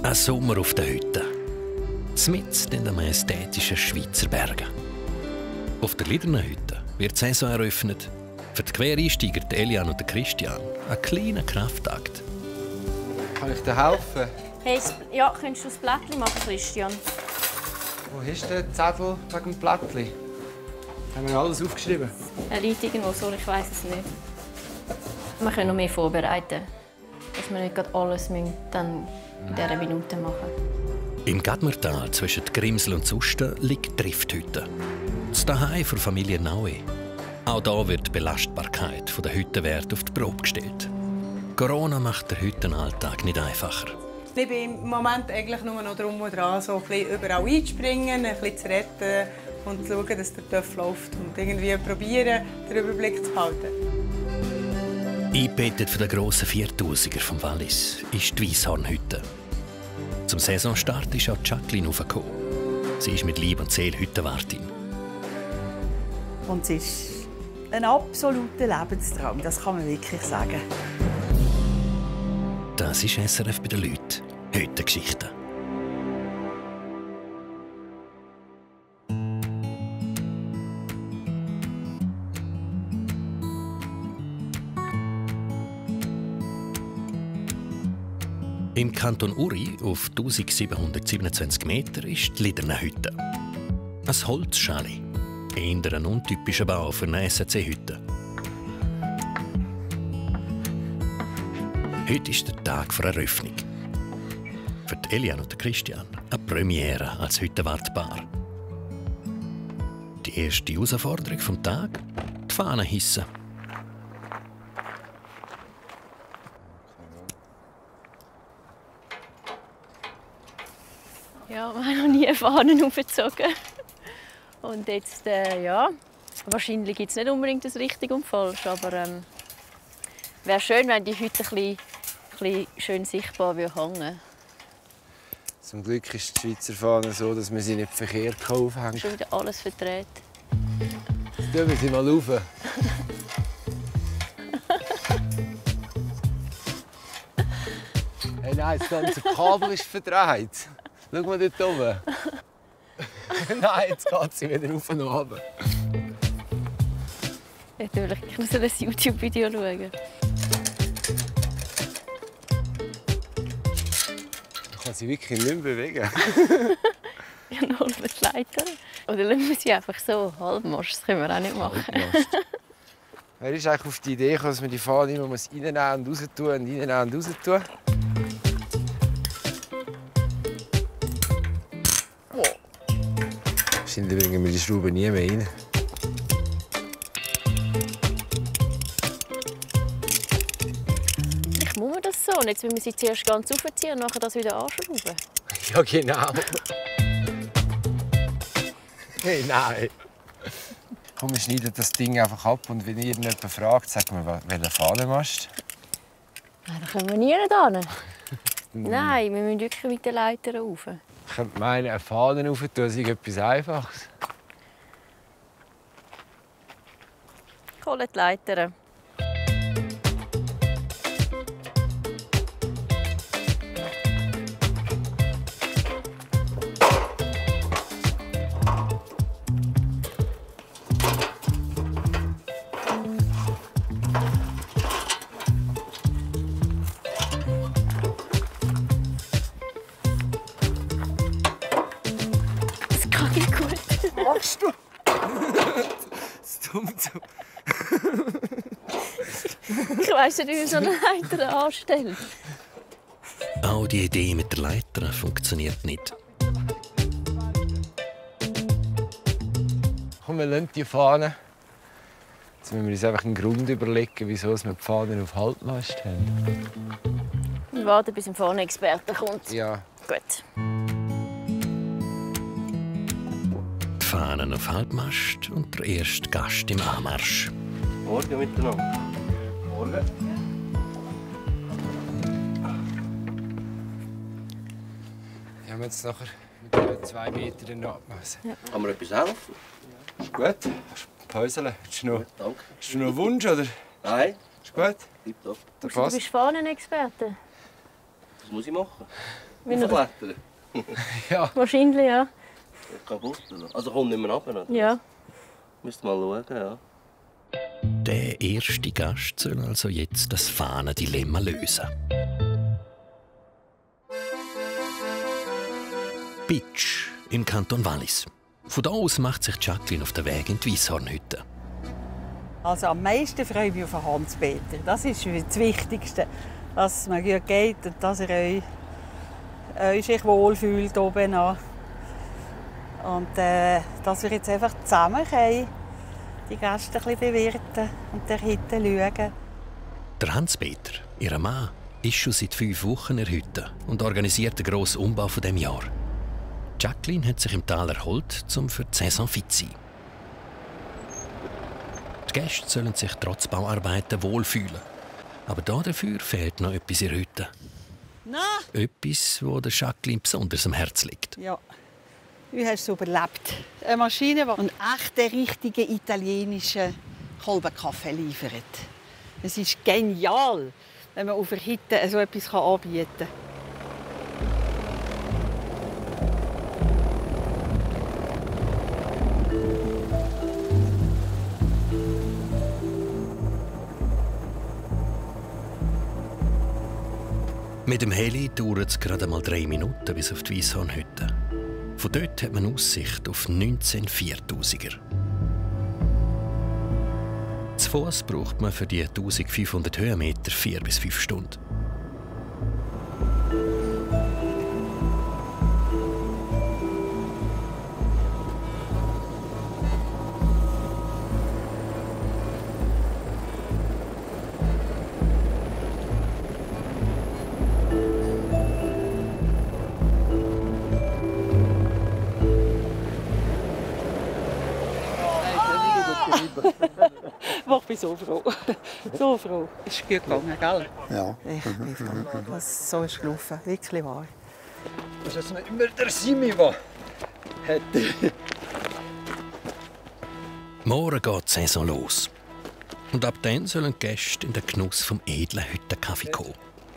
Ein Sommer auf der Hütte. Mitten in den majestätischen Schweizer Bergen. Auf der Liederner Hütte wird die Saison eröffnet. Für die Quereinsteiger, die Elian und Christian, ein kleiner Kraftakt. Kann ich dir helfen? Hey, ja, könntest du das Blättchen machen, Christian? Wo ist der Zettel wegen dem Blättchen? Haben wir alles aufgeschrieben? Er liegt irgendwo so, ich weiß es nicht. Wir können noch mehr vorbereiten. Dass wir nicht alles dann in dieser Minute machen müssen. Im Gadmertal zwischen Grimsel und Susten liegt die Drifthütte. Das Zuhause der Familie Naue. Auch hier wird die Belastbarkeit der Hüttenwerte auf die Probe gestellt. Corona macht den Hüttenalltag nicht einfacher. Ich bin im Moment eigentlich nur noch drum und dran, so ein bisschen überall einzuspringen, ein bisschen zu retten und zu schauen, dass der Töpf läuft. Und irgendwie probieren, den Überblick zu behalten. Eingebettet für den grossen 4000er vom Wallis ist die Weisshornhütte. Zum Saisonstart ist auch Jacqueline aufgekommen. Sie ist mit Lieb und Seele Hüttenwartin. Und es ist ein absoluter Lebenstraum, das kann man wirklich sagen. Das ist SRF bei den Leuten. Hüttengeschichten. Im Kanton Uri, auf 1727 Meter, ist die Liederner Hütte. Ein Holzschale. Eher ein untypischer Bau für eine SRC-Hütte. Heute ist der Tag der Eröffnung. Für die Elian und Christian eine Premiere als Hüttenwartpaar. Die erste Herausforderung des Tages: die Fahne hissen. Ja, wir haben noch nie Fahnen aufgezogen. Und jetzt, ja, wahrscheinlich gibt es nicht unbedingt das Richtig und Falsch, aber wäre schön, wenn die Hütte ein bisschen schön sichtbar hängen würde. Zum Glück ist die Schweizer Fahne so, dass man sie nicht verkehrt aufhängen kann. Schon wieder alles verdreht. Jetzt tun wir sie mal rauf. Hey, nein, das ganze Kabel ist verdreht. Schau mal dort oben. Nein, jetzt geht sie wieder rauf und runter. Natürlich, ich muss ein YouTube-Video schauen. Ich kann sie wirklich nicht mehr bewegen. Ja, nur mit die Leiter. Oder lassen wir sie einfach so halbmast, das können wir auch nicht machen. Wer ist eigentlich auf die Idee gekommen, dass man die Fahne immer reinnehmen und raus tun und reinnehmen und raus tun? Wahrscheinlich bringen wir die Schrauben nie mehr rein. Vielleicht muss man das so. Und jetzt müssen wir sie zuerst ganz aufziehen und nachher das wieder anschrauben. Ja, genau. Hey, nein. Komm, wir schneiden das Ding einfach ab und wenn irgendjemand fragt, sagt man, welchen Fahnenmast? Nein, da können wir nie hin. Nein, wir müssen wirklich mit den Leitern rauf. Ich könnte meinen, eine Fahne rauf tun, ist etwas Einfaches. Ich hole die Leitern. Machst du? Das dumm so. Ich weiss nicht, wie man so eine Leiter anstellt. Auch die Idee mit der Leiter funktioniert nicht. Komm, wir lassen die Fahne. Jetzt müssen wir uns einfach einen Grund überlegen, wieso wir die Fahne auf Halbmast haben. Wir warten, bis ein Fahnenexperte kommt. Ja. Gut. Die Fahnen auf Halbmast und der erste Gast im Anmarsch. Morgen miteinander. Morgen. Wir haben jetzt nachher mit den 2 Metern abmessen. Ja. Kann mir etwas helfen? Ist gut. Päuseln. Hast du noch einen Wunsch, oder? Nein. Ist gut? Tipptopp. Du bist Fahnenexperte. Was muss ich machen? Aufklettern? Ja. Wahrscheinlich, ja. Kaputt, oder? Also kommt nicht mehr runter, oder? Ja. Müsst mal schauen, ja. Der erste Gast soll also jetzt das Fahnendilemma lösen. Bitsch im Kanton Wallis. Von da aus macht sich Jacqueline auf den Weg in die Weisshornhütte. Also am meisten freue ich mich auf Hans-Peter. Das ist das Wichtigste, dass es mir gut geht und dass euch sich wohlfühlt oben an. Und dass wir jetzt einfach zusammen können, die Gäste ein bisschen bewirten und der Hütte schauen. Der Hans-Peter, ihr Mann, ist schon seit 5 Wochen in der Hütte und organisiert den grossen Umbau von diesem Jahr. Jacqueline hat sich im Tal erholt, um für die Saison fit zu sein. Die Gäste sollen sich trotz Bauarbeiten wohlfühlen. Aber dafür fehlt noch etwas in der Hütte. Na? Etwas, das der Jacqueline besonders am Herzen liegt. Ja, wie hast du es überlebt? Eine Maschine, die einen echten, richtigen italienischen Kolbenkaffee liefert. Es ist genial, wenn man auf der Hütte so etwas anbieten kann. Mit dem Heli dauert es gerade mal 3 Minuten bis auf die Weisshornhütte. Von dort hat man Aussicht auf 19 4000er. Zu Fuss braucht man für die 1500 Höhenmeter 4 bis 5 Stunden. Ich bin so froh. So froh. Es ist gut gegangen, gell? Ja. Ich bin froh, dass so ist gelaufen. Wirklich wahr. Das ist nicht immer der Simi, der hat. Morgen geht die Saison los. Und ab dann sollen die Gäste in den Genuss vom edlen Hüttenkaffee kommen.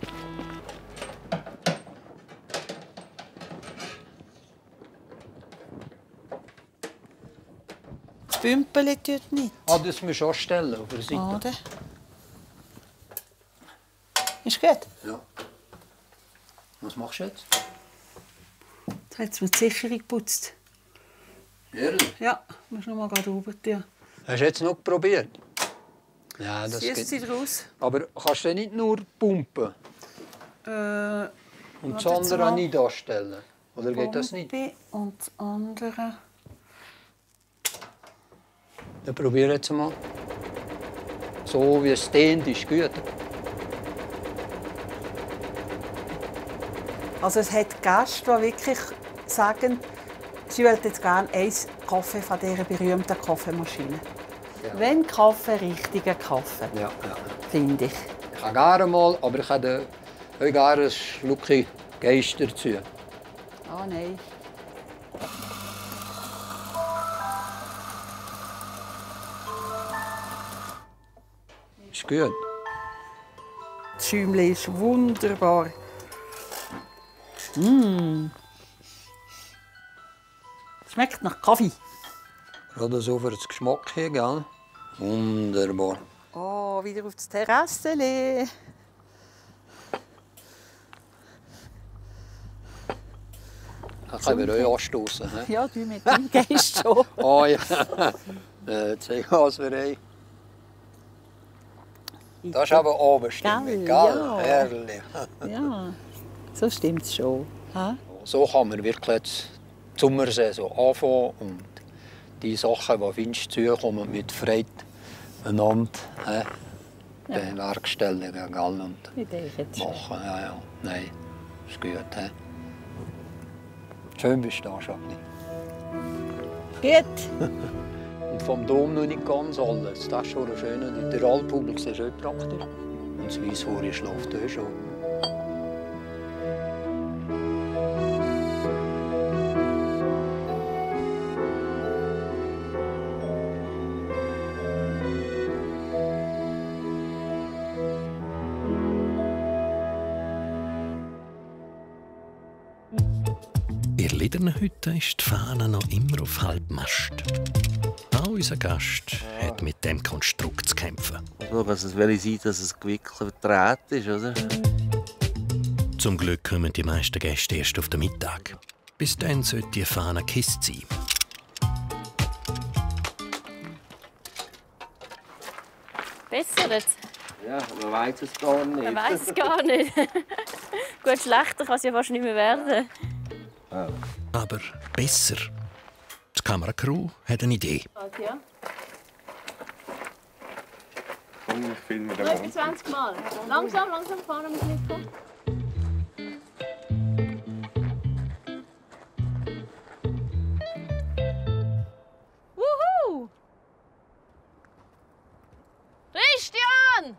Das Bümpeli tut nicht. Ah, das musst du auch stellen auf der Seite. Oder? Ist gut? Ja. Was machst du jetzt? Jetzt hat es mir die Sicherung geputzt. Ehrlich? Ja, musst noch mal gerade rüber tun. Hast du jetzt noch probiert? Ja, das Siehst geht. sie draus? Aber kannst du nicht nur pumpen und das andere nicht anstellen? Oder geht das nicht? Und das andere... Dann probier jetzt mal. So wie es dehnt, ist gut. Also es hat Gäste, die wirklich sagen, sie wollen jetzt gerne einen Kaffee von dieser berühmten Kaffeemaschine. Ja. Wenn Kaffee, richtiger Kaffee, Ja. finde ich. Ich kann gerne mal, aber ich habe auch gerne ein Schluckchen Geist dazu. Ah, nein. Ist gut. Das Schäumchen ist wunderbar. Schmeckt nach Kaffee. Gerade so für das Geschmack hier, gell? Wunderbar. Oh, wieder auf das Terrassele. Da können wir euch anstoßen. Ja, du mit dem Geist schon. Oh ja. Zeighaserei. Das ist aber Abendstimmung, Gell, gell? ja. Herrlich. Ja, so stimmt es schon. Ha? So kann man wirklich die Sommersaison anfangen und die Sachen, die findest, zukommen, mit Freude einander bewerkstelligen, gell? Und Ich denke schon. machen. Ja, ja. Nein, ist gut. Schön bist du da, Jacqueline. Gut. Und vom Dom noch nicht ganz alles. Das ist schon ein schöner. Der Altpublik ist auch praktisch. Und das Weisshorn schläft auch schon. der Lidernhütte ist die Fahne noch immer auf Halbmast. Auch unser Gast hat mit dem Konstrukt zu kämpfen. Es will sein, dass es gewickelt verdreht ist, oder? Zum Glück kommen die meisten Gäste erst auf den Mittag. Bis dann sollte die Fahne gekisst sein. Besser jetzt? Ja, man weiß es gar nicht. Man weiß es gar nicht. Gut, schlechter kann es ja fast nicht mehr werden. Oh. Aber besser. Die Kameracrew hat eine Idee. Okay, ja. Komm, ich filme den Etwa 20 Mal. Langsam fahren wir nicht kommen. Wuhu! Christian!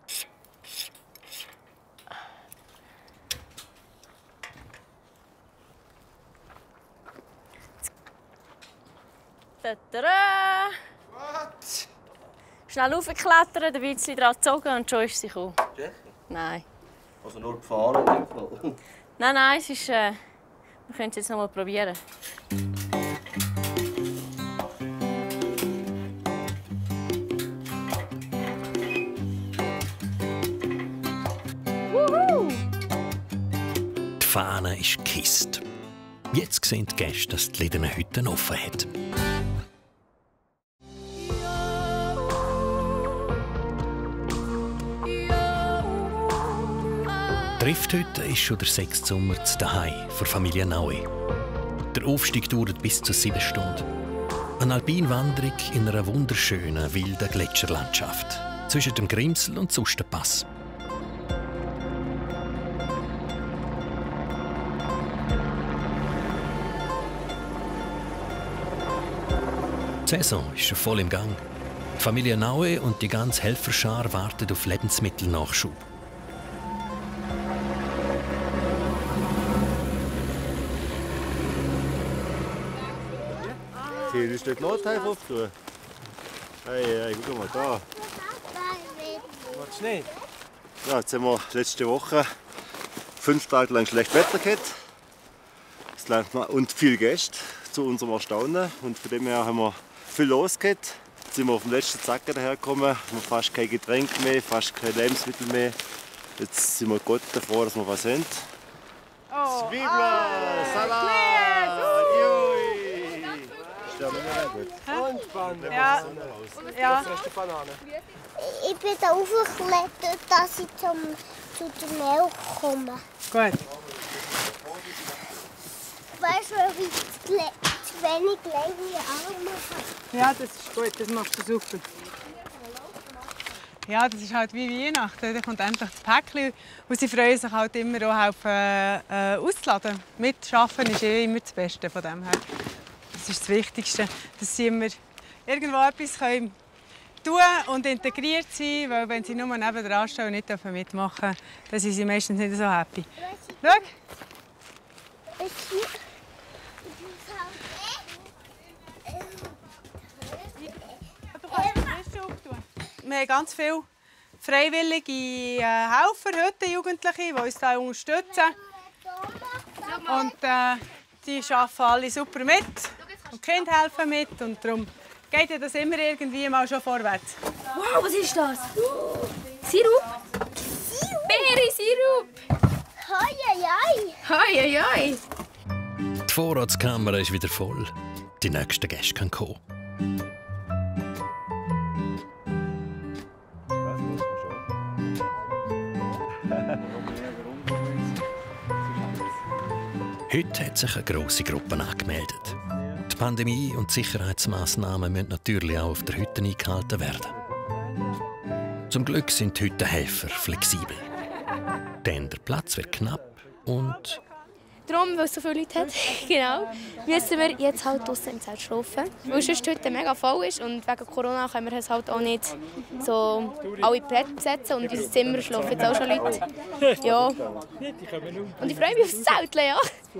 Tada! Was? Schnell raufklettern, ein bisschen dran gezogen und schon ist sie gekommen. Nein. Also nur gefahren in dem Fall? Nein, es ist... wir können es jetzt noch mal probieren. Wuhu! Die Fahne ist gekisst. Jetzt sehen die Gäste, dass die Lidernhütte offen hat. Die Drifthütte ist schon der 6. Sommer daheim für Familie Naue. Der Aufstieg dauert bis zu 7 Stunden. Eine Alpinwanderung in einer wunderschönen, wilden Gletscherlandschaft zwischen dem Grimsel und Sustenpass. Die Saison ist schon voll im Gang. Die Familie Naue und die ganze Helferschar warten auf Lebensmittelnachschub. Hier ist der Notteil aufgetan. Hey, guck mal da. Willst du nicht? Ja, jetzt haben wir letzte Woche 5 Tage lang schlecht Wetter gehabt. Und viele Gäste zu unserem Erstaunen. Und von dem her haben wir viel los gehabt. Jetzt sind wir auf dem letzten Zacken dahergekommen. Wir haben fast kein Getränk mehr, fast kein Lebensmittel mehr. Jetzt sind wir Gott froh, dass wir was haben. Oh, Zwiebeln, Salat, Und Banane. Ja. Ja. Was ist die Banane? Ich bin da aufgeklettert, dass ich zu der Milch komme. Gut. Weißt du, wie ich zu wenig lange Arme habe? Ja, das ist gut, das machst du super. Ja, das ist halt wie Weihnachten. Da kommt endlich das Päckchen und sie freuen sich halt immer auch auf auszuladen. Mitarbeiten ist immer das Beste von dem her. Das ist das Wichtigste, dass sie immer irgendwo etwas tun und integriert sein, weil wenn sie nur nebendran stehen und nicht mitmachen dürfen, dann sind sie meistens nicht so happy. Schau! Wir haben ganz viele freiwillige Helfer, heute Jugendliche, die uns da unterstützen. Und die arbeiten alle super mit. Und die Kinder helfen mit. Und darum geht ja das immer irgendwie mal schon vorwärts. Wow, was ist das? Sirup? Beere-Sirup! Hoi, hoi, Hoi, hoi, hoi! Die Vorratskammer ist wieder voll. Die nächsten Gäste können kommen. Heute hat sich eine grosse Gruppe angemeldet. Die Pandemie und die Sicherheitsmaßnahmen müssen natürlich auch auf der Hütte eingehalten werden. Zum Glück sind die Hüttenhelfer flexibel. Denn der Platz wird knapp und... Darum, weil es so viele Leute hat, genau, müssen wir jetzt halt draussen im Zelt schlafen. Weil sonst heute mega voll ist und wegen Corona können wir es halt auch nicht so alle Plätze besetzen und in unserem Zimmer schlafen jetzt auch schon Leute. Ja. Und ich freue mich aufs Zelt, ja.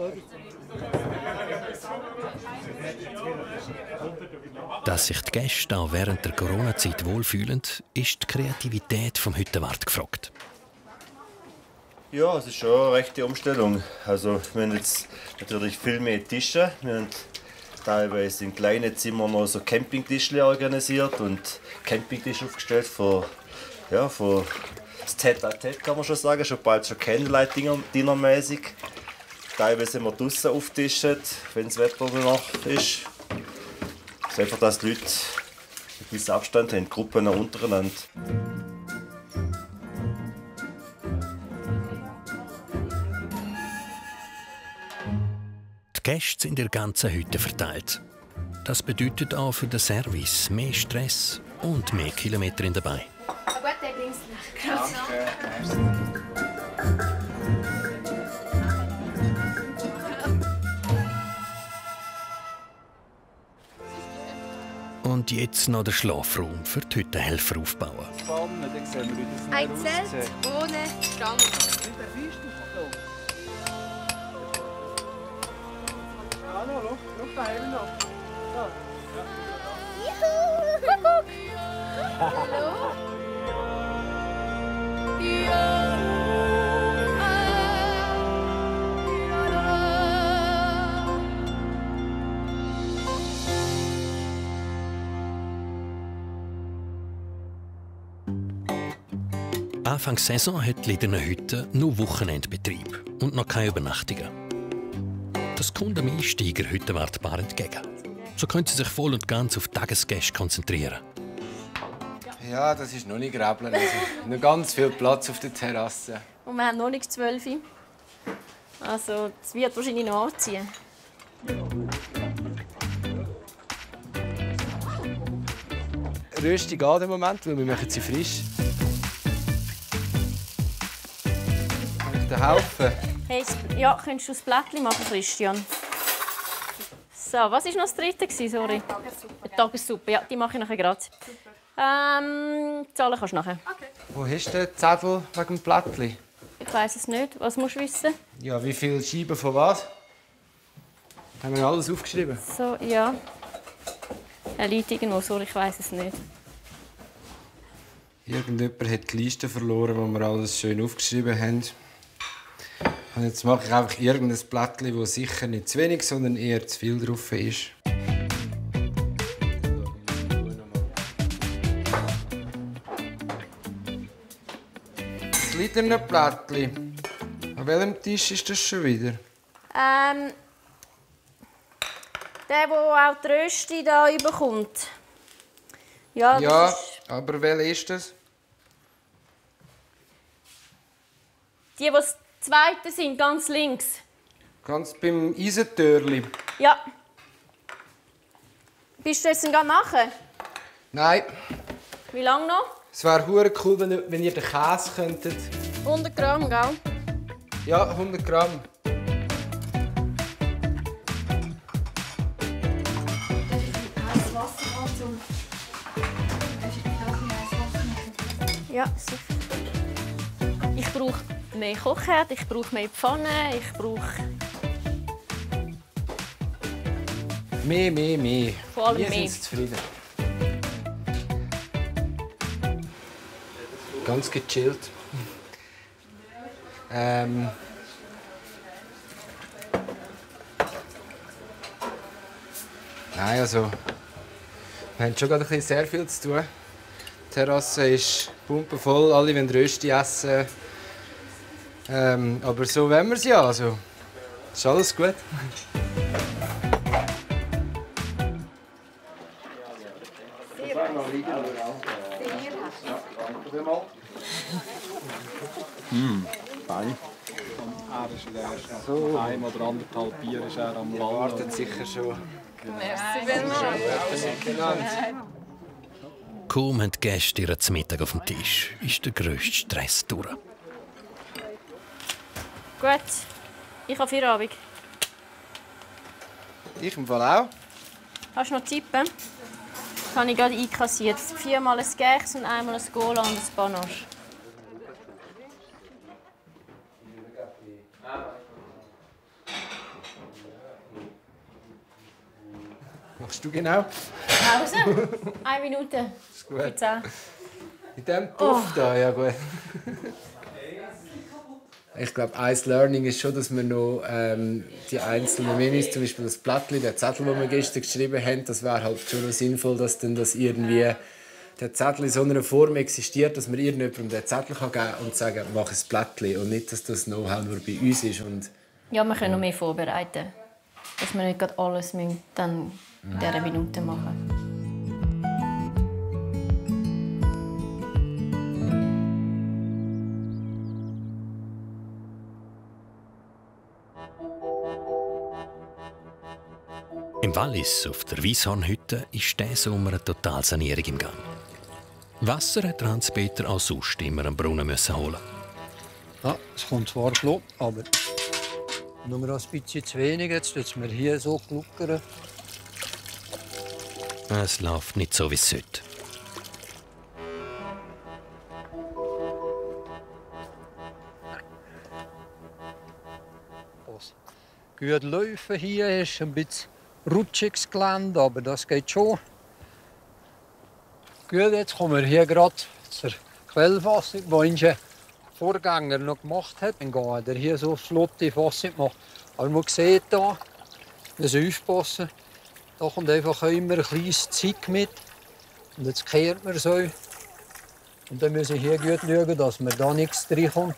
Dass sich die Gäste auch während der Corona-Zeit wohlfühlen, ist die Kreativität vom Hüttenwart gefragt. Ja, es ist schon eine rechte Umstellung. Also, wir haben jetzt natürlich viel mehr Tische. Wir haben teilweise in kleinen Zimmern noch so Campingtische organisiert und Campingtische aufgestellt für das Tête-à-Tête, kann man schon sagen. Schon bald schon Candlelight-Dinner-mäßig. Teilweise haben wir draußen aufgetischt, wenn das Wetter danach ist. Es ist einfach, dass die Leute einen gewissen Abstand haben, Gruppen untereinander. Die Gäste sind in der ganzen Hütte verteilt. Das bedeutet auch für den Service mehr Stress und mehr Kilometer in dabei. Gut, der bringt's nicht. Und jetzt noch den Schlafraum für die Hüttenhelfer aufbauen. Ein Zelt ohne Stange. Anfang Saison hat Liederner Hütte nur Wochenendbetrieb und noch keine Übernachtungen. Das kommt dem Einsteiger Hüttenwartbar entgegen. So können sie sich voll und ganz auf Tagesgäste konzentrieren. Ja, das ist noch nicht grabbeln. Also, noch ganz viel Platz auf der Terrasse. Und wir haben noch nicht 12. Also, es wird wahrscheinlich noch anziehen. Röstung an im Moment, weil wir machen sie frisch. Den Haufen. Hey, ja, könntest du das Blättchen machen, Christian? So, was war noch das dritte? Sorry. Eine Tagessuppe. Ja, die mache ich nachher gerade. Zahlen kannst du nachher. Okay. Wo hast du den Zettel wegen dem Blättchen? Ich weiss es nicht. Was musst du wissen? Ja, wie viele Scheiben von was? Haben wir alles aufgeschrieben? So, ja. Er liegt irgendwo, sorry, ich weiss es nicht. Irgendjemand hat die Liste verloren, wo wir alles schön aufgeschrieben haben. Und jetzt mache ich einfach irgendein Blättchen, das sicher nicht zu wenig, sondern eher zu viel drauf ist. Das Liederner Blättchen. An welchem Tisch ist das schon wieder? Der auch die Rösti da überkommt. Ja, Ja, das ist aber welcher ist das? die das zweite sind, ganz links. Ganz beim Eisentörli. Ja. Bist du jetzt gerade machen? Nein, Wie lange noch? es wäre hure cool, wenn ihr den Käse könntet. 100 Gramm, gell? Ja, 100 Gramm. Ja, sicher. Ich brauche mehr Kochherd, ich brauche mehr Pfanne, ich brauche Mehr. vor allem Wir mehr. sind zufrieden. Ganz gechillt. Nein, also wir haben schon gerade ein bisschen sehr viel zu tun. Die Terrasse ist pumpenvoll, alle wollen Rösti essen. Aber so wollen wir es ja, also ist alles gut. Fein. Er ist in der ersten ein oder anderthalb Bier ist er am Er Lang. wartet sicher schon. Kaum haben die Gäste ihren Mittag auf dem Tisch, ist der grösste Stress durch. Gut, ich habe Feierabend. Ich im Fall auch. Hast du noch Tippen? Das habe ich gerade einkassiert. 4-mal ein Gächs und einmal ein Cola und ein Panache. Machst du genau? Pause? 1 Minute. Ist gut. 10. In diesem Duft da, ja gut. Ich glaube, ein Learning ist schon, dass wir noch die einzelnen Menüs, zum Beispiel das Blattli, der Zettel, den wir gestern geschrieben haben, das wäre halt schon noch sinnvoll, dass dann das irgendwie der Zettel in so einer Form existiert, dass man irgendjemandem den Zettel geben kann und sagen, mach ein Blattli und nicht, dass das Know-how nur bei uns ist. Und ja, wir können noch mehr vorbereiten, dass wir nicht gerade alles dann in dieser Minute machen. Im Wallis auf der Weisshornhütte ist diesen Sommer eine Totalsanierung im Gang. Wasser hat Hans-Peter auch sonst immer am Brunnen holen. Ja, es kommt zwar flott, aber nur ein bisschen zu wenig. Jetzt müssen wir hier so gluckern. Es läuft nicht so, wie es sollte. Gut laufen hier ist ein bisschen rutschiges Gelände, aber das geht schon. Gut, jetzt kommen wir hier gerade zur Quellfassung, die unser Vorgänger noch gemacht hat. Dann geht er hier so flotte Fassung machen. Aber man sieht hier, wir müssen aufpassen. Da kommt einfach immer ein kleines Zeug mit. Und jetzt kehrt man so. Und dann müssen wir hier gut schauen, dass man da nichts reinkommt.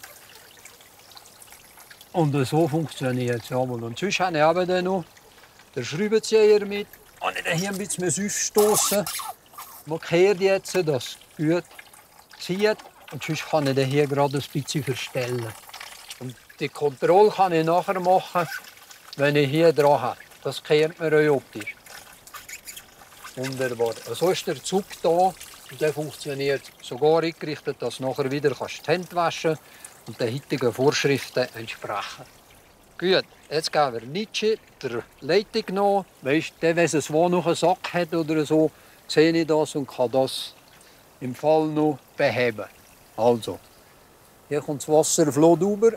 Und so funktioniert es. Und sonst habe ich eben noch den Schraubenzieher mit. Und dann hier ein bisschen aufstoßen. Man kehrt jetzt, dass es gut zieht. Und sonst kann ich den hier gerade ein bisschen verstellen. Und die Kontrolle kann ich nachher machen, wenn ich hier dran habe. Das kehrt man euch optisch. Wunderbar. So ist der Zug da. Und der funktioniert sogar eingerichtet, dass du nachher wieder die Hände waschen kannst und den heutigen Vorschriften entsprechen. Gut, jetzt geben wir Nietzsche der Leitung nach. Weißt du, wenn es noch einen Sack hat oder so, sehe ich das und kann das im Fall noch beheben. Also, hier kommt das Wasser flott rüber.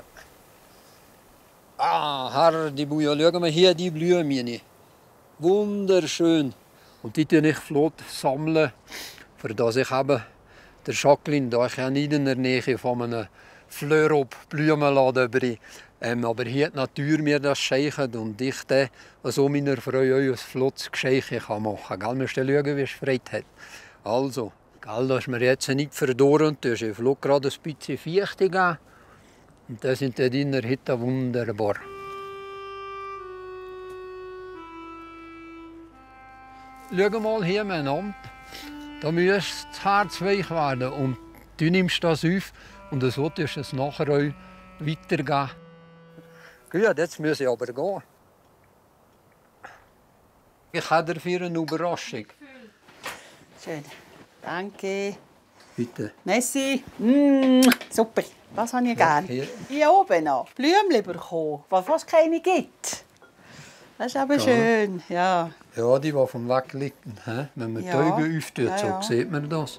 Ah, Herr, die Buja, schauen wir hier die Blumen. Wunderschön. Und die sammeln ich flott, für dass ich eben der Jacqueline, da ich ja nicht in der Nähe von einem Fleurop-Blumenladen bin, aber hier hat die Natur mir das geschenkt und ich dann so meiner Frau ein flottes Geschenk machen kann. Wir müssen schauen, wie es Freude hat. Also, da ist mir jetzt nicht verdorren, da ist flott gerade ein bisschen Fichte gegeben. Und das sind die in der Hütte wunderbar. Schau mal hier miteinander. Da müsste das Herz weich werden und du nimmst das auf und so tust du es nachher auch weitergeben. Gut, jetzt muss ich aber gehen. Ich habe dafür eine Überraschung. Schön. Danke. Bitte. Messi. Super. Das habe ich gerne. Hier oben noch. Blümchen bekommen, was keine gibt. Das ist aber schön. Ja. Ja, die vom Weg liegen. Wenn man die Augen öffnet, so sieht man das.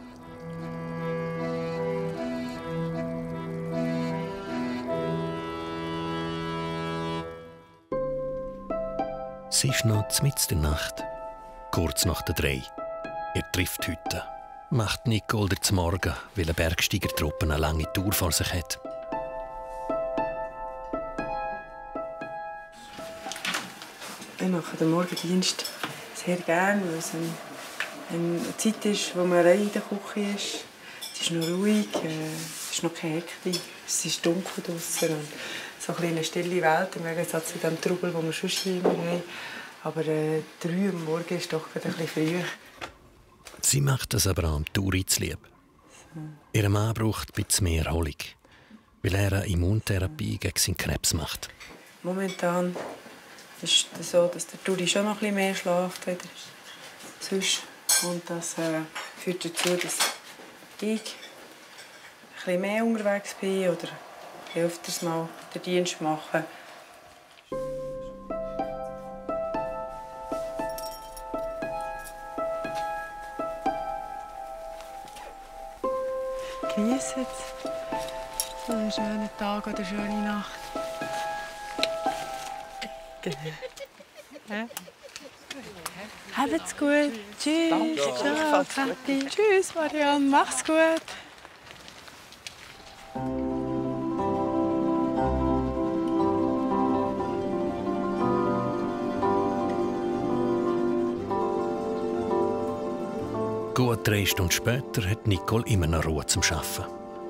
Es ist noch mitten in der Nacht, kurz nach der 3. Ihr trifft heute. Macht Nicole zum Morgen, weil eine Bergsteigertruppe eine lange Tour vor sich hat. Ich mache den Morgendienst sehr gerne, weil es eine Zeit ist, wo man allein in der Küche ist. Es ist noch ruhig, es ist noch keine Hektik, es ist dunkel draussen und so eine stille Welt im Gegensatz zu dem Trubel, den wir sonst hier immer haben. Aber 3 Uhr am Morgen ist doch ein bisschen früh. Sie macht das aber auch am Touri zu lieb. Ihr Mann braucht ein bisschen mehr Erholung, weil er eine Immuntherapie gegen seinen Krebs macht. Momentan ist es so, dass der Touri schon noch ein bisschen mehr schläft als sonst. Und das führt dazu, dass ich ein bisschen mehr unterwegs bin oder öfters mal den Dienst mache. Genießt so einen schönen Tag oder eine schöne Nacht. Habt's gut. Tschüss. Danke. Ciao, Kathi. Tschüss, Marianne. Mach's gut. Gut 3 Stunden später hat Nicole immer noch Ruhe zum Arbeiten.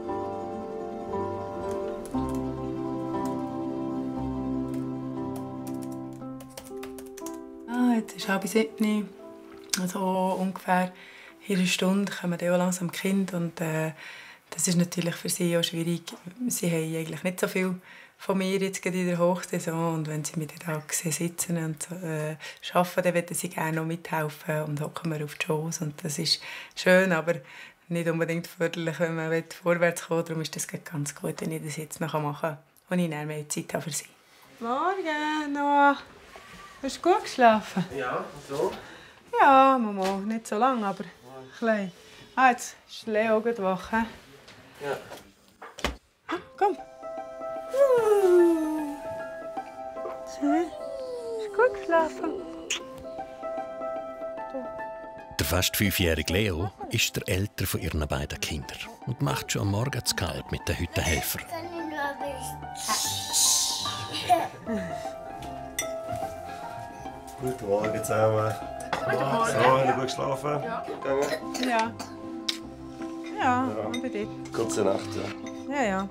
Jetzt ist 6:30. Also ungefähr in einer Stunde kommen dann auch langsam die Kinder. Und das ist natürlich für sie auch schwierig. Sie haben eigentlich nicht so viel von mir jetzt in der Hochsaison. Und wenn sie mich dann auch sitzen und arbeiten, dann möchten sie gerne noch mithelfen und hocken wir auf die Schoß. Und das ist schön, aber nicht unbedingt förderlich, wenn man vorwärts kommen will. Darum ist das ganz gut, wenn ich das jetzt noch machen kann und ich dann mehr Zeit habe für sie. Morgen, Noah. Hast du gut geschlafen? Ja, so? Ja, Mama, nicht so lange, aber klein. Jetzt ist Leo gut wach. He? Ja. Komm. Schön. Hast du gut geschlafen? Der fast 5-jährige Leo ist der ältere von ihren beiden Kindern und macht schon am Morgen das Kalb mit den Hüttenhelfern. Guten Morgen zusammen. So, haben Sie gut geschlafen? Ja. Ja, und bei dir? Kurze Nacht, ja. Ja.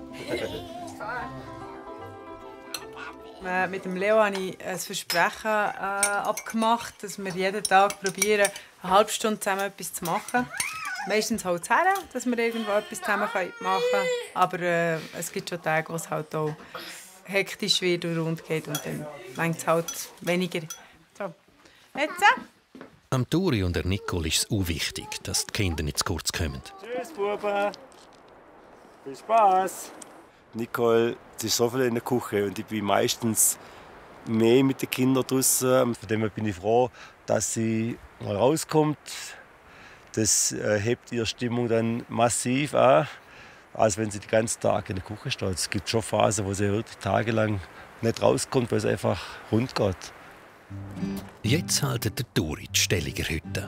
Mit dem Leo habe ich ein Versprechen abgemacht, dass wir jeden Tag probieren, eine halbe Stunde zusammen etwas zu machen. Meistens halt her, dass wir irgendwo etwas zusammen machen können. Aber es gibt schon Tage, wo es halt auch hektisch wird und rund geht und dann reicht es halt weniger. So. Jetzt? Am Turi und der Nicole ist es auch wichtig, dass die Kinder nicht zu kurz kommen. Tschüss, Buben. Viel Spaß. Nicole, es ist so viel in der Küche und ich bin meistens mehr mit den Kindern draußen. Von dem her bin ich froh, dass sie mal rauskommt. Das hebt ihre Stimmung dann massiv an, als wenn sie den ganzen Tag in der Küche steht. Es gibt schon Phasen, wo sie wirklich tagelang nicht rauskommt, weil es einfach rund geht. Jetzt haltet der Turi die Stellung in der Hütte.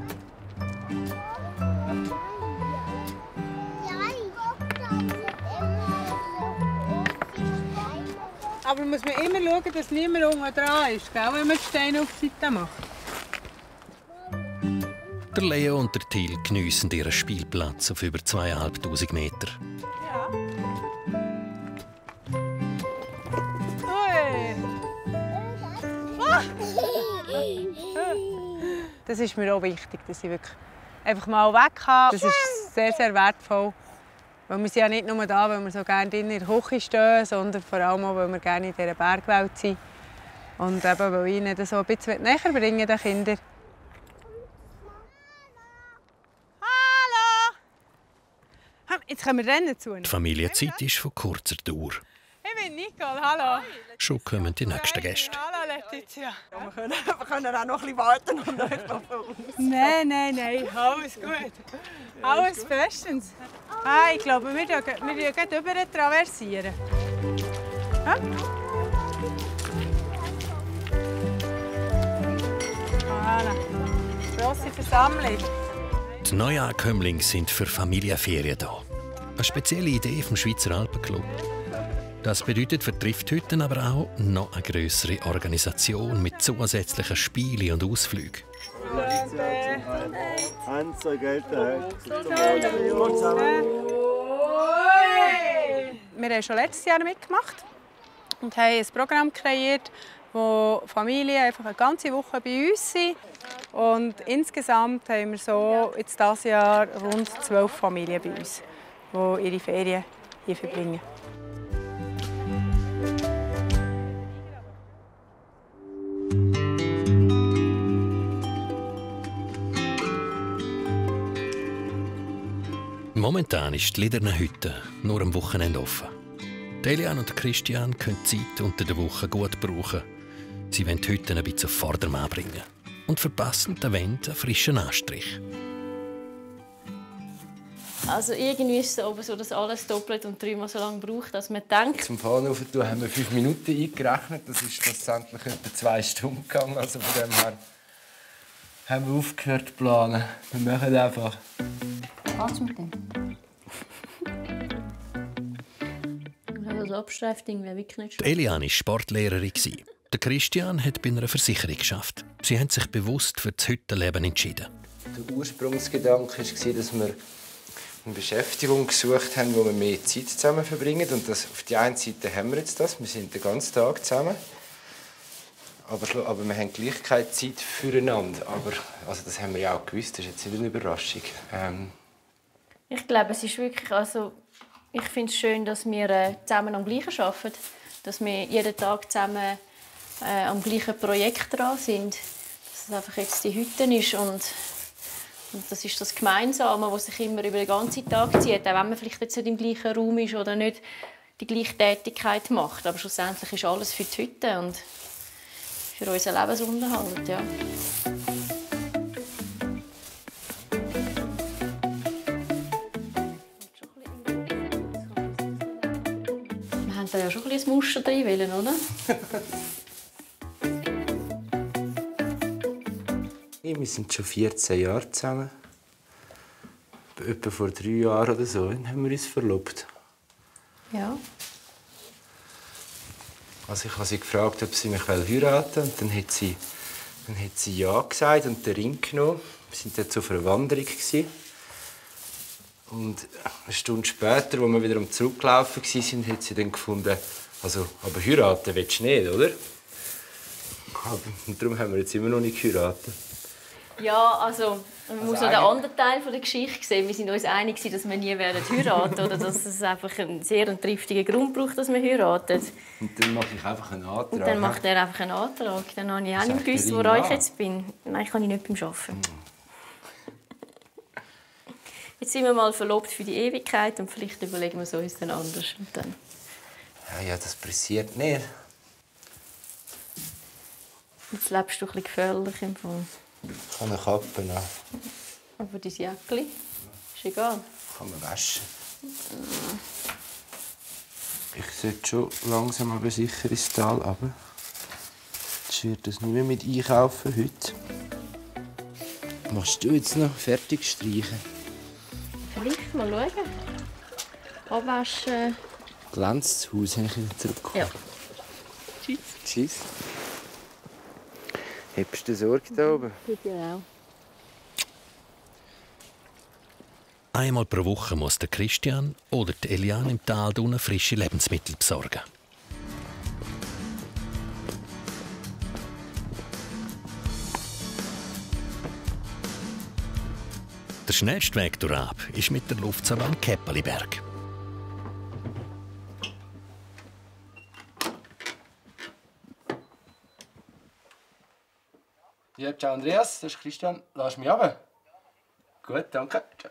Aber muss man immer schauen, dass niemand unten dran ist, gell, wenn man die Steine auf die Seite macht. Der Leo und der Till geniessen ihren Spielplatz auf über 2500 Meter. Ja. Ui. Das ist mir auch wichtig, dass ich wirklich einfach mal weg kann. Das ist sehr, sehr wertvoll. Weil wir sind ja nicht nur da, weil wir so gerne in der Küche stehen, sondern vor allem auch, weil wir gerne in dieser Bergwelt sind. Und eben, weil ich ihnen das so ein bisschen näher bringen, den Kindern. Hallo! Jetzt können wir rennen zu. Die Familienzeit ist von kurzer Dauer. Ich bin Nicole, hallo. Schon kommen die nächsten Gäste. Hallo Letizia. Wir können auch noch ein bisschen warten und einfach für uns. Nein, alles gut. Alles bestens. Ich glaube, wir gehen über traversieren. Ja? Voilà. Grosse Versammlung. Die Neuankömmlinge sind für Familienferien da. Eine spezielle Idee vom Schweizer Alpenclub. Das bedeutet für Drifthütten aber auch noch eine grössere Organisation mit zusätzlichen Spielen und Ausflügen. Hans, Geld. Wir haben schon letztes Jahr mitgemacht und haben ein Programm kreiert, wo Familien einfach eine ganze Woche bei uns sind. Und insgesamt haben wir so jetzt dieses Jahr rund 12 Familien bei uns, die ihre Ferien hier verbringen. Momentan ist die Liederner Hütte nur am Wochenende offen. Eliane und Christian können die Zeit unter der Woche gut brauchen. Sie wollen die Hütte ein bisschen auf Vordermann bringen und verpassen der Wand einen frischen Anstrich. Also irgendwie ist es oben so, dass alles doppelt und dreimal so lange braucht, als man denkt. Zum Fahren rauf haben wir 5 Minuten eingerechnet. Das ist schlussendlich etwa 2 Stunden gegangen. Also von dem her haben wir aufgehört zu planen. Wir machen einfach. Was mit dem? Das Abstreifding wäre wirklich nicht schön. Eliane war Sportlehrerin. Der Christian hat bei einer Versicherung geschafft. Sie haben sich bewusst für das Hüttenleben entschieden. Der Ursprungsgedanke war, dass wir eine Beschäftigung gesucht haben, wo wir mehr Zeit zusammen verbringen. Und das, auf die einen Seite haben wir jetzt das, wir sind den ganzen Tag zusammen. Aber wir haben gleich keine Zeit füreinander. Aber also das haben wir ja auch gewusst, das ist jetzt nicht eine Überraschung. Ich glaube, es ist wirklich, also ich finde es schön, dass wir zusammen am Gleichen arbeiten, dass wir jeden Tag zusammen am gleichen Projekt dran sind, dass es einfach jetzt die Hütte ist und das ist das Gemeinsame, das sich immer über den ganzen Tag zieht, auch wenn man vielleicht jetzt nicht im gleichen Raum ist oder nicht die gleiche Tätigkeit macht, aber schlussendlich ist alles für die Hütte und für unseren Lebensunterhalt, ja. Wir haben da ja schon ein bisschen Muster drin, oder? Wir sind schon 14 Jahre zusammen. Etwa vor 3 Jahren oder so haben wir uns verlobt. Ja. Also ich habe sie gefragt, ob sie mich heiraten will. Und dann hat sie ja gesagt und den Ring genommen. Wir waren dort auf einer Wanderung. Und eine Stunde später, als wir wieder am Zurücklaufen waren, hat sie dann gefunden, also, aber heiraten willst du nicht, oder? Und darum haben wir jetzt immer noch nicht geheiratet. Ja, also man muss auch den anderen Teil der Geschichte sehen. Wir sind uns einig, dass wir nie heiraten werden oder dass es einfach einen sehr triftigen Grund braucht, dass wir heiraten. Und dann mache ich einfach einen Antrag. Und dann macht er einfach einen Antrag. Dann habe ich auch nicht gewusst, wo ich jetzt bin. Nein, kann ich nicht beim Arbeiten. Jetzt sind wir mal verlobt für die Ewigkeit und vielleicht überlegen wir es uns dann anders. Und dann... Ja, das pressiert nicht. Jetzt lebst du ein bisschen gefährlich im Fall. Ich kann eine Kappe nehmen. Aber dein Jäckchen ist egal. Kann man waschen. Ich sollte schon langsam aber sicher ins Tal runter. Jetzt wird das nicht mehr mit einkaufen heute. Machst du jetzt noch fertig streichen? Vielleicht mal schauen. Abwaschen. Glänzt das Haus, habe ich wieder zurückgekommen. Ja. Tschüss. Tschüss. Hast du Sorge da oben? Tut dir auch. Einmal pro Woche muss der Christian oder die Eliane im Tal unten frische Lebensmittel besorgen. Der schnellste Weg durch Ab ist mit der Luftsabahn Käppeliberg. Ja, ciao Andreas, das ist Christian. Lass mich runter. Gut, danke. Ciao.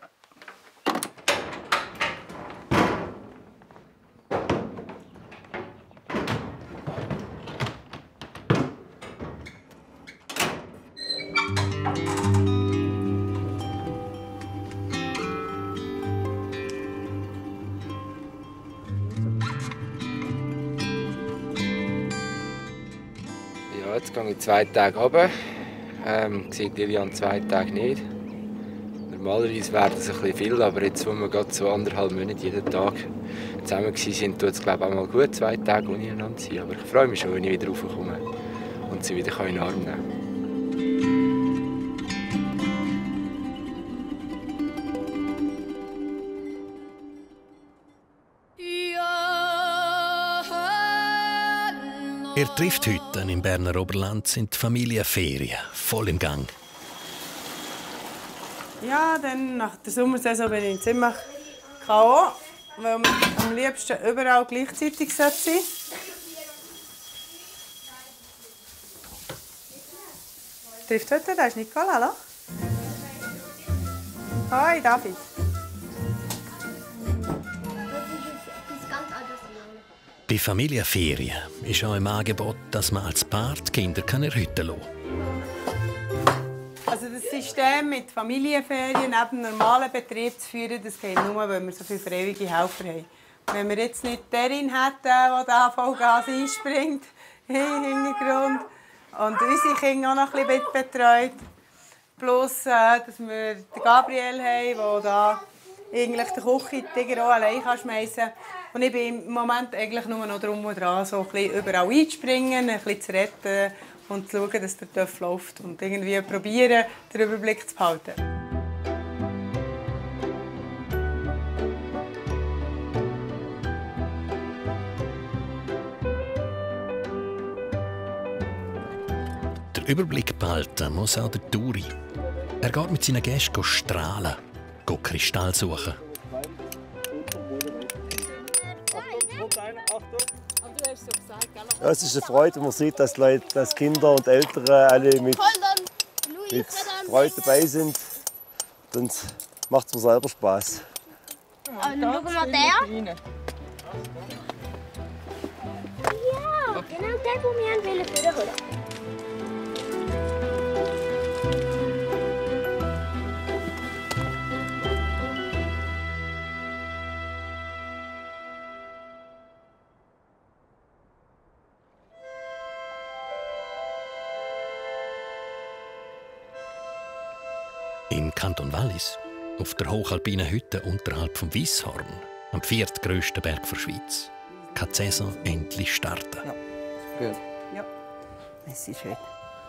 Ja, jetzt gehe ich 2 Tage runter. Sieht Eliane 2 Tage nicht. Normalerweise wäre das ein bisschen viel, aber jetzt, wo wir gerade so 1,5 Monate jeden Tag zusammen waren, tut es glaube ich auch mal gut, 2 Tage ohne einander zu sein. Aber ich freue mich schon, wenn ich wieder raufkomme und sie wieder in den Arm nehmen kann. Ihr trifft heute im Berner Oberland sind die Familienferien voll im Gang. Ja, dann nach der Sommersaison bin ich ziemlich K.O., weil man am liebsten überall gleichzeitig sein sollte. Trifft heute, da ist Nicola, hallo? Hoi, David. Bei Familienferien ist auch im Angebot, dass man als Paar die Kinder erhüten kann. Also das System mit Familienferien neben einem normalen Betrieb zu führen, das geht nur, weil wir so viele freiwillige Helfer haben. Wenn wir jetzt nicht den hätten, der da Vollgas einspringt im Hintergrund und unsere Kinder auch noch ein bisschen betreut, plus dass wir den Gabriel haben, der da eigentlich den Küchentiger auch allein schmeißen kann. Und ich bin im Moment eigentlich nur noch drum und dran, so ein bisschen überall einzuspringen, ein bisschen zu retten und zu schauen, dass der Töpf läuft. Und irgendwie probieren, den Überblick zu behalten. Den Überblick behalten muss auch der Turi. Er geht mit seinen Gästen strahlen, geht Kristall suchen. Ja, es ist eine Freude, wenn man sieht, dass Leute, dass Kinder und Eltern alle mit Freude dabei sind. Dann macht es mir selber Spaß. Schau mal der. Ja, genau der, wo wir vorholen wollten. Im Kanton Wallis, auf der hochalpinen Hütte unterhalb vom Weisshorn, am viertgrössten Berg der Schweiz, kann die Saison endlich starten. Ja, gut. Ja, es ist schön.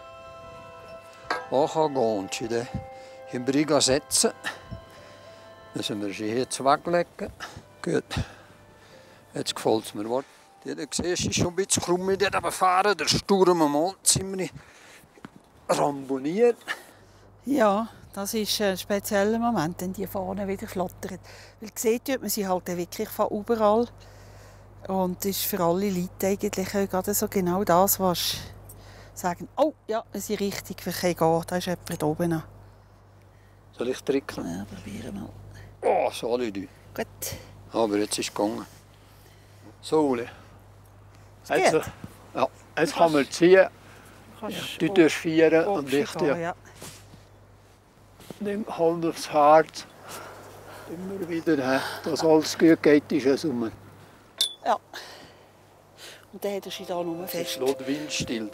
Anfangen in den Briga setzen. Müssen wir sie hier weglegen. Gut. Jetzt gefällt es mir. Du siehst, ist schon ein bisschen krumm mit dem Fahren. Der Sturm am Mond ziemlich ramboniert. Ja, das ist ein spezieller Moment, wenn die Fahne wieder flattert. Weil sieht man sie halt wirklich von überall. Und das ist für alle Leute eigentlich gerade so genau das, was sagen, oh ja, es ist richtig, wir können gehen, da ist jemand oben. Soll ich drücken? Ja, probieren mal. Oh, solide. Gut. Aber jetzt ist es gegangen. So, Uli. Jetzt, ja, jetzt kann man ziehen. Du darfst vieren und ich dir. Ja. Nimm Hand aufs Herz. Immer wieder, dass alles gut geht, ist es um. Ja. Und dann hat er sich da nur fest. Es lässt windstill.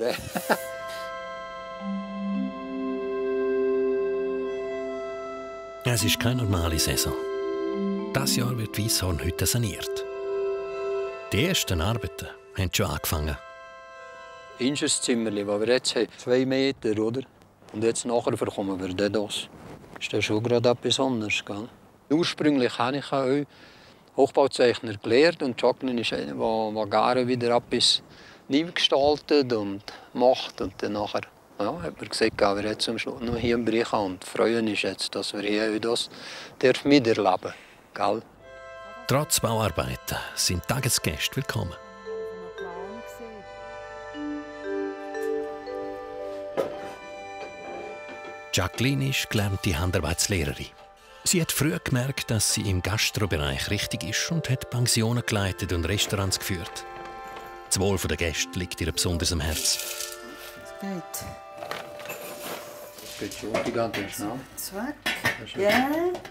Es ist keine normale Saison. Dieses Jahr wird die Weisshornhütte saniert. Die ersten Arbeiten haben schon angefangen. Unser Zimmerli, das wir jetzt haben, 2 Meter, oder? Und jetzt nachher bekommen wir das. Ist das schon gerade etwas anderes, gell? Ursprünglich habe ich auch Hochbauzeichner gelernt und Jacqueline ist einer, der gerne wieder etwas neu gestaltet und macht. Und dann nachher, ja, hat man gesagt, gehen wir jetzt zum Schluss noch hier im Bereich an. Und freuen uns jetzt, dass wir hier das miterleben dürfen. Trotz Bauarbeiten sind Tagesgäste willkommen. Jacqueline ist gelernte Handarbeitslehrerin. Sie hat früh gemerkt, dass sie im Gastrobereich richtig ist und hat Pensionen geleitet und Restaurants geführt. Das Wohl der Gäste liegt ihr besonders am Herzen. Gut. Geht schon die ganze schnell. Zweck. Ja.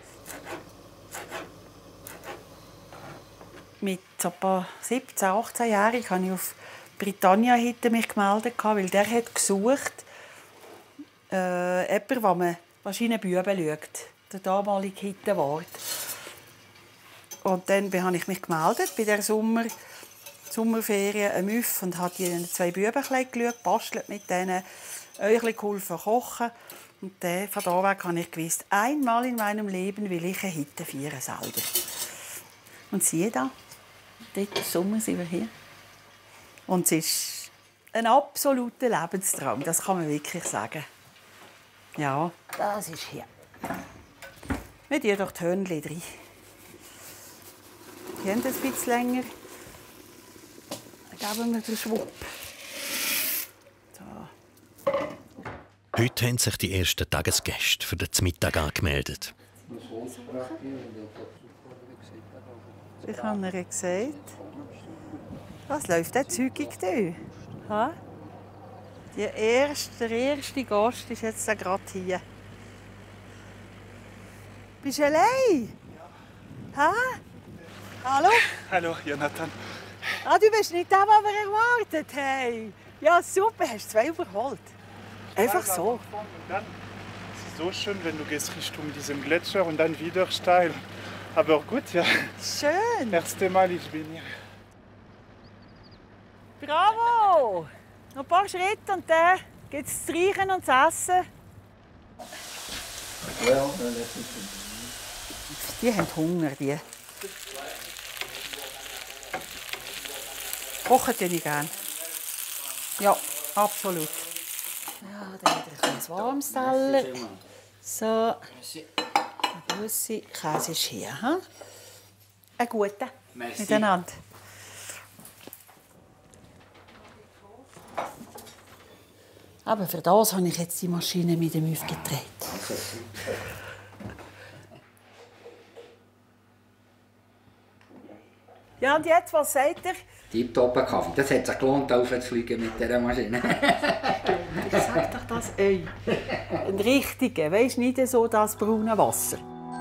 Mit etwa 17, 18 Jahren habe ich mich auf Britannia gemeldet, weil der hat gesucht, jemanden, der man wahrscheinlich Buben schaut. Der damalige Hittenwart. Und dann habe ich mich gemeldet bei der Sommerferien am Müff und habe die 2 Buben geschaut, bastelt mit denen, ein geholfen kochen. Und von da weg habe ich gewusst, einmal in meinem Leben will ich eine Hitte feiern selber. Und siehe da, dort im Sommer sind wir hier. Und es ist ein absoluter Lebenstraum, das kann man wirklich sagen. Ja, das ist hier. Wir tun doch die Hörnchen rein. Die haben ein bisschen länger. Dann geben wir den Schwupp. So. Heute haben sich die ersten Tagesgäste für den Mittag angemeldet. Ich habe ihr gesagt, was läuft der Zeugig da? Der erste Gast ist jetzt gerade hier. Bist du allein? Ja. Hallo? Hallo, Jonathan. Du bist nicht da, was wir erwartet haben. Ja, super, hast du 2 überholt. Einfach so. Dann ist es so schön, wenn du gehst Richtung diesem Gletscher und dann wieder steil. Aber gut, ja. Schön. Erste Mal ich bin hier. Bravo! Noch ein paar Schritte und dann gibt es zu riechen und zu essen. Die haben Hunger, die. Kochen tue ich gerne. Ja, absolut. Ja, dann wieder ein warmes Teller. So. Ein Bussi. Käse ist hier. Hm? Ein guter. Merci. Miteinander. Aber für das habe ich jetzt die Maschine mit dem Müff gedreht. Ja, und jetzt, was sagt ihr? Tipptopp Kaffee. Das hat sich gelohnt, aufzufliegen mit dieser Maschine. Sag doch das euch. Ein richtiger, weisst nicht so das braune Wasser.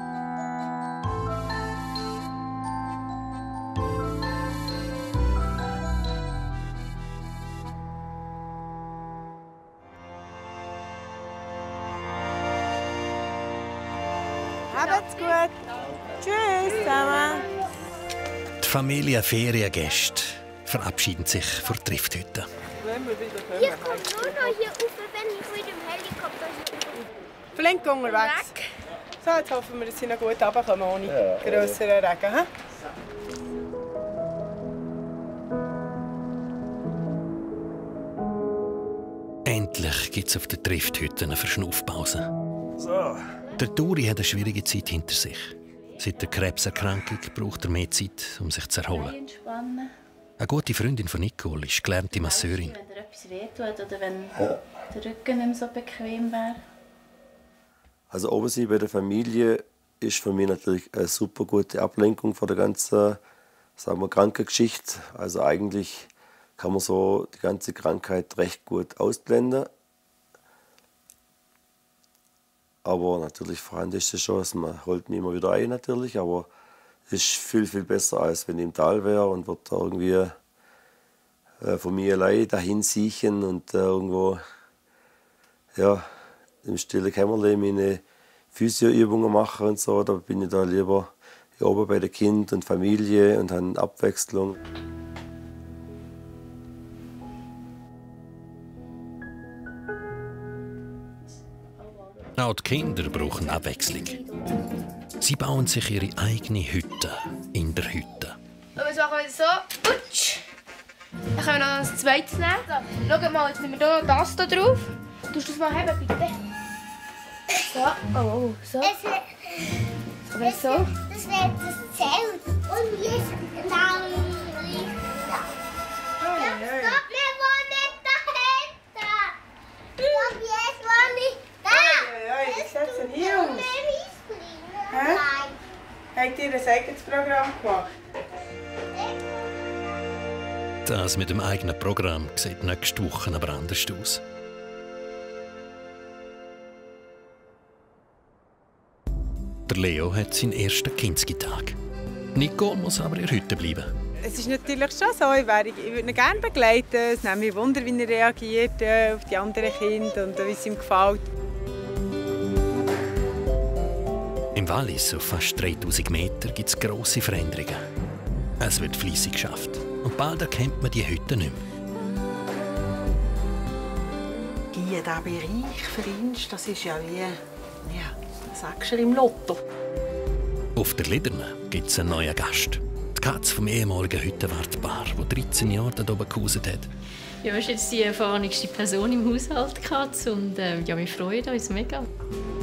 Habt's gut. Tschüss zusammen. Die Familie Feriengäste verabschieden sich vor der Trifthütte. Ich komme nur noch hier rauf, wenn ich mit dem Helikopter Flink unterwegs. So, jetzt hoffen wir, dass sie noch gut runterkommen ohne grösseren Regen. He? Endlich gibt es auf der Trifthütte eine Verschnaufpause. So. Der Turi hat eine schwierige Zeit hinter sich. Seit der Krebserkrankung braucht er mehr Zeit, um sich zu erholen. Entspannen. Eine gute Freundin von Nicole ist gelernte Masseurin. Wenn dir etwas wehtut oder wenn der Rücken nicht mehr so bequem wäre. Also oben bei der Familie ist für mich natürlich eine super gute Ablenkung von der ganzen, sagen wir, Krankengeschichte. Also eigentlich kann man so die ganze Krankheit recht gut ausblenden. Aber natürlich vorhanden ist es schon, also man holt mich immer wieder ein natürlich, aber es ist viel, viel besser, als wenn ich im Tal wäre und würde irgendwie von mir allein dahin siechen und irgendwo ja, im stillen Kämmerlein meine Physioübungen machen und so. Da bin ich da lieber hier oben bei den Kind und Familie und habe Abwechslung. Auch die Kinder brauchen Abwechslung. Sie bauen sich ihre eigene Hütte in der Hütte. Und jetzt machen wir so. Utsch. Dann können wir noch das Zweite nehmen. Schau mal, jetzt nehmen wir hier noch das hier drauf. Tust du das mal haben, bitte? So. Oh, so. Aber so. Das wäre das Zelt. Und jetzt genau da. Stopp, wir wohnen dahinter. Stopp, jetzt wohne ich da. Wie sieht es denn hier aus? Habt ihr ein eigenes Programm gemacht? Das mit dem eigenen Programm sieht nächste Woche aber anders aus. Der Leo hat seinen ersten Kinski-Tag. Nicole muss aber in der Hütte bleiben. Es ist natürlich schon so, ich würde ihn gerne begleiten. Es nimmt mich Wunder, wie er reagiert auf die anderen Kinder und wie es ihm gefällt. Im Wallis auf fast 3000 Meter gibt es grosse Veränderungen. Es wird fleissig geschafft und bald erkennt man die Hütte nicht mehr. Dieser Bereich für uns, das ist ja wie, sagst du, im Lotto. Auf der Liderne gibt es einen neuen Gast. Die Katze vom ehemaligen Hüttenwartpaar, der 13 Jahre dort oben gehauset hat. Ja, du bist jetzt die erfahrenste Person im Haushalt, Katze, und ja, wir freuen uns mega.